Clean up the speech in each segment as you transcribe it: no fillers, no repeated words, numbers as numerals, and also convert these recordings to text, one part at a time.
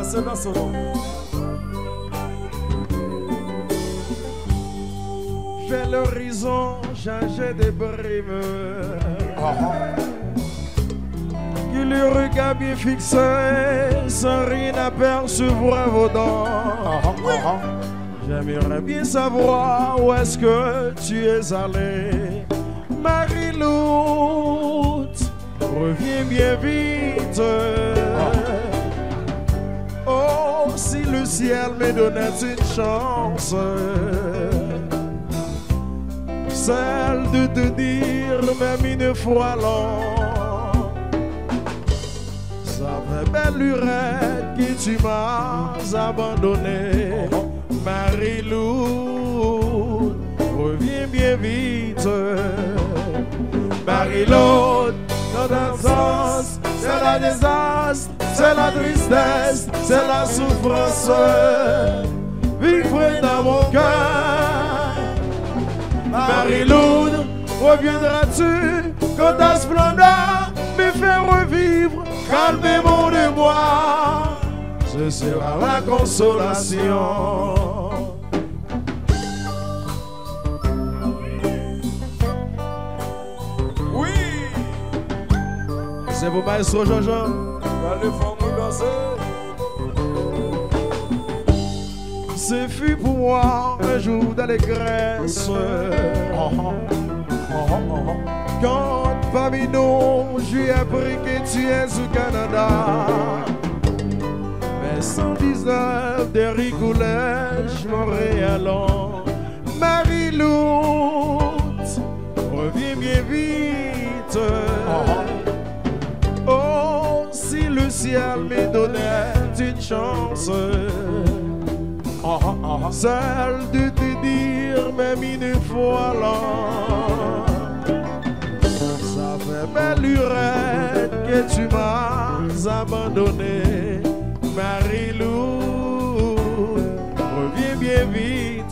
c'est dans son nom. Fais l'horizon changer de brime. Que le regard bien fixé sans rien apercevoir vos dents. J'aimerais bien savoir où est-ce que tu es allé. Marie-Lou, reviens bien vite. Oh, si le ciel me donnait une chance, celle de te dire même une fois long, ça fait belle lurette que tu m'as abandonné. Marie-Lou, reviens bien vite. Marie-Lou, notre absence, c'est la désastre, c'est la tristesse, c'est la souffrance. Vivre dans mon cœur. Marie-Lou, reviendras-tu quand ta splendeur me fait revivre? Calmez-moi de moi, ce sera la consolation. Oui. C'est vos maestros, Jean-Jean. Allez, fais-moi danser. Ce fut pour moi un jour d'allégresse. Quand parmi nous, j'ai appris que tu es au Canada. Mais 119 de Ricoulège, Montréal. Marie-Lou, reviens bien vite. Oh, si le ciel me donnait une chance, celle de te dire même une fois là, ça fait belle lurette que tu m'as abandonné. Marie-Lou, reviens bien vite.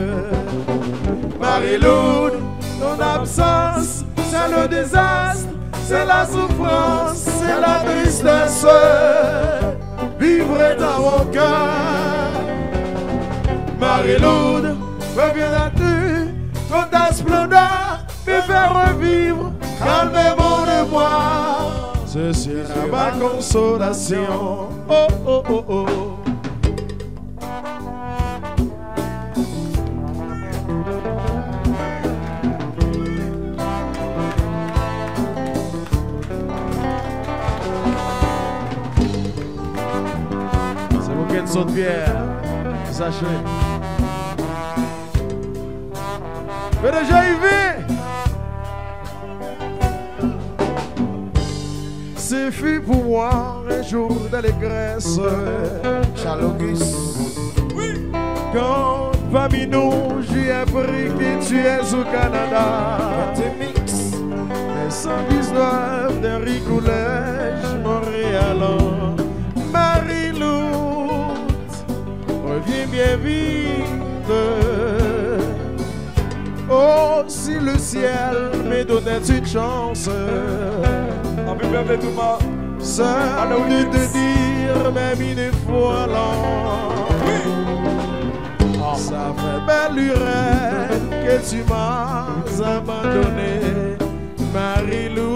Marie-Lou, ton absence, c'est le désastre, c'est la souffrance, c'est la tristesse. Vivre dans mon cœur. Marie-Lou, reviendras-tu quand ta splendeur me fait revivre? Calmez-moi de moi, ce sera ma consolation. Oh, oh, oh, oh. C'est vous qui saute Pierre. Sachez. Mais déjà il vit. Ce fut pour moi un jour d'allégresse. Chalogus. Oui. Quand parmi nous j'ai appris que tu es au Canada. Les 119 de Ricoulège, Montréal. Marie-Lou, reviens bien vite. Oh, si le ciel me donnait une chance, seul de te dire même une fois là, ça fait belle lurette que tu m'as abandonné. Marie-Lou,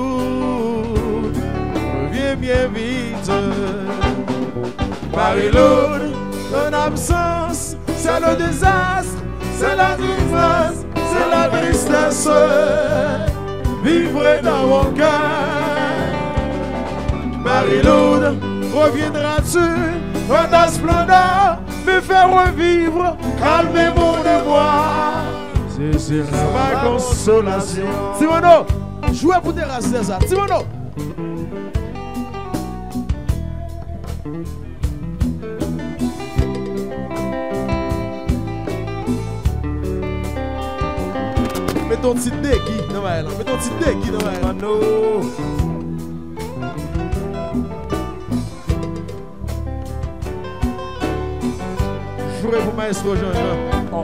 reviens bien vite. Marie-Lou, ton absence, c'est le désastre, c'est la souffrance, c'est la tristesse. Vivre dans mon cœur. Marie-Lou, reviendras-tu quand ta splendeur me fait revivre? Calmez-moi de moi, ce sera ma consolation. Simono, jouez pour terrasser ça. Simono. Mets ton petit déki dans ma langue. Mets ton petit déki dans ma langue. Jouez pour maestro Jean-Jean.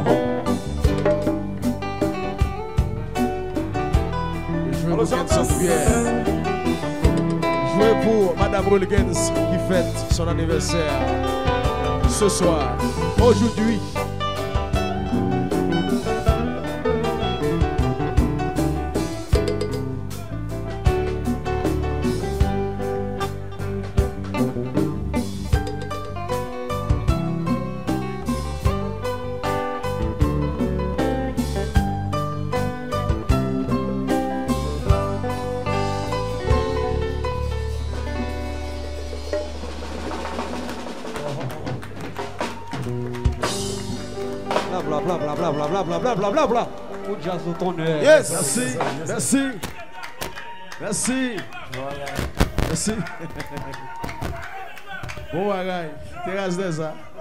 Jouez pour Kenson Pierre. Jouez pour Madame Rolgens qui fête son anniversaire. ce soir, aujourd'hui. Bla bla bla bla bla bla bla bla bla bla bla. Au jazz au tonnerre. Yes, merci, merci, merci, merci. Bon bagaille, terrasse de ça.